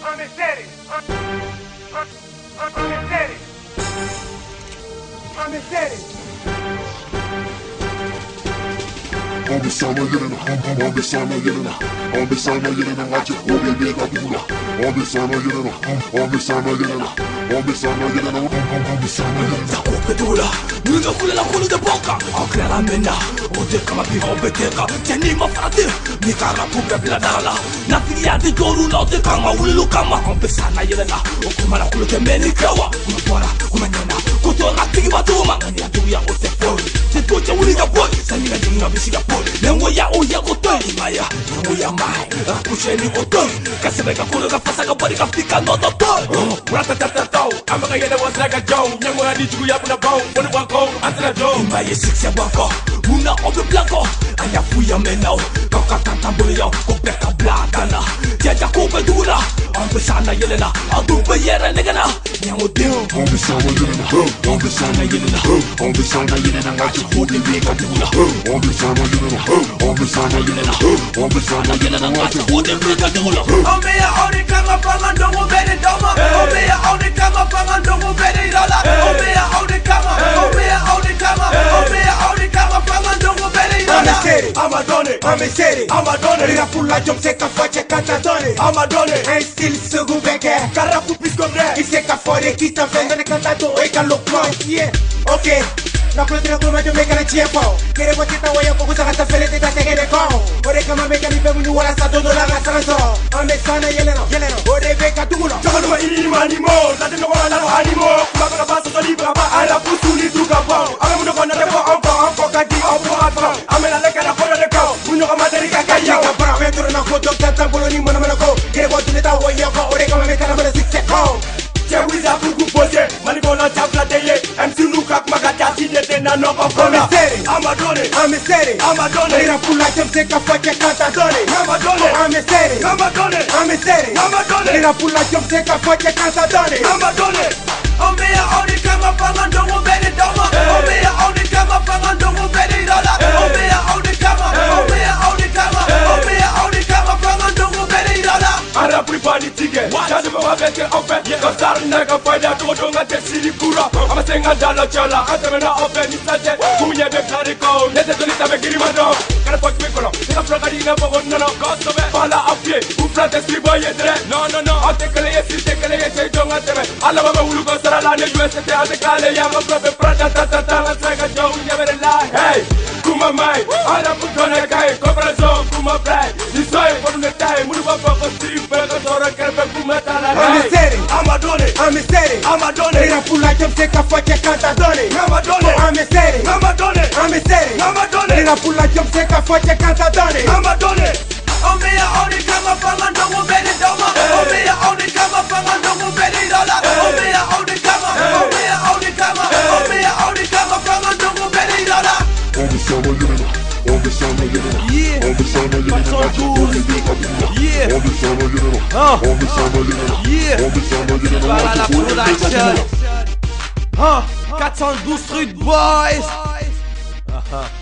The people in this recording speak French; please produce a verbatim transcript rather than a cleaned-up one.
I'm in city. I'm in city. I'm in city. Abi sana gelene, abi sana gelene, abi sana gelene, açık o bebeğe kapıla. Abi sana gelene, abi sana gelene, abi sana gelene, abi sana gelene. Ta kopedura, nuga kula la kulu de boca. Auklara mena, ode kama pivo beteka. Teni ma frate, mi kara pupe bila dala. Na filia de doru na ode kama ulu kama. Ampe sana yelena, okuma la kulu ke meni kawa. Umapora, umanyana, kutora tigi batuma. Ngani ya duya ose foi. Se tocha uli ga boy, sani ga dinga bisiga boy. Lengo ya oya gotoy, maya, lengo ya mai. Akusheni gotoy, kasebe ka kulu ka fasa ka bari ka fika no dotoy. Ratatatatau, I'm a yellow was like a Joe. Young one, I need to go up in a boat. When it won't go, I said a Joe. Maya six ya bako, muna obe blanco. Aya fuya menao, kaka tanta boyo, kopeka blagana. Jaja kope dura, ampe sana yelena, adupe yere negana. Nyango dio, Abi sana gelene, abi sana gelene, abi sana gelene, açık o bebeğe kapıla. Abi sana gelene, abi sana gelene, abi sana gelene, açık o bebeğe kapıla. Ome ya oni kama panga ndongo bene doma. Ome ya oni kama panga ndongo bene dola. Ome ya oni kama, ome ya oni kama, ome ya oni kama panga ndongo bene dola. I'm a city, I'm a done, I'm a city, I'm a done. Rira fulla jom se ka fache kanta done. I'm a done, ein stil sugu beke. Karapu pisco bre. Ise ka fore kita fende kanta to e ka lokma. Yeah, okay. Na plotira kuma jo meka na chiepo. Kere mo kita waya ko kusa kata fele te tate gene ko. Ore kama meka ni pemu ni wala sa dodo la ga sanso. Ame sana yeleno, yeleno. Ore beka tugulo. Tugulo ma ini mani mo. La de no wala la animo. Kuma kana baso to libra ba ala pusuli tuga bo. Ame mo kona de bo onko onko ka di opo atro. Ame la leka na fora de ko. Munyo kama de ka ka yo. Ka para vetro na ko doctor tambolo ni mo na ko. Kere mo tuneta waya ko. Ore kama meka na mo six ko. Che wiza fugu pose, mani bona tabla deye. M C Luka magata tine tena no kokona. I'm a done, I'm a city, I'm a done. Rira fulla jom se ka fache kanta done. I'm a done, I'm a city, I'm a done, I'm a city, I'm a done. Rira fulla jom se ka fache kanta done. I'm a done. Ome ya oni kama panga ndongo bene doma. Ome ya oni kama panga ndongo bene dola. Ome ya oni kama, ome ya oni kama, ome ya oni kama panga ndongo bene dola. Ara pripani tige, jadi bawa bete open. Kasar naga fayda to donga te siri pura. Ama senga dala chala, atamena open isate. Kumye be kari ko, nete toni tabe giri mado. Kana pot me kono, ina pragari na bogon no no gosto be. Pala apye, ufla te sri boye dre. No no no, ate kale yesi te kale yesi donga tebe. Ala baba ulu ko sara la ne U S T ate kale ya ma probe prata ta ta ta saga jo ya bere la. Hey, kuma mai, ara putona kai, kobra zo kuma play. Ni soy por ne tai, mulu baba ko sri be ko tora kerbe kuma tala. I'm a city, I'm a done, I'm a city, I'm a done. Rira fulla jom se ka fache kanta done. I'm a done, I'm a city, I'm a done, I'm a city, I'm a done. Rira fulla jom se ka fache kanta done. I'm a done. Ome ya oni kama panga ndongo bene doma. Ome ya oni kama panga ndongo bene dola. Ome ya oni kama, ome ya oni kama, ome ya oni kama panga ndongo bene dola. Abi sana gelene, abi sana gelene, Yeah. abi sana gelene, açık o bebeğe kapıla. Yeah. Abi sana gelene, Ah. abi sana gelene, Yeah. abi sana gelene, Voilà la açık o bebeğe production. kapıla. Hein, quatre cent douze Street Boys. Ah, ah.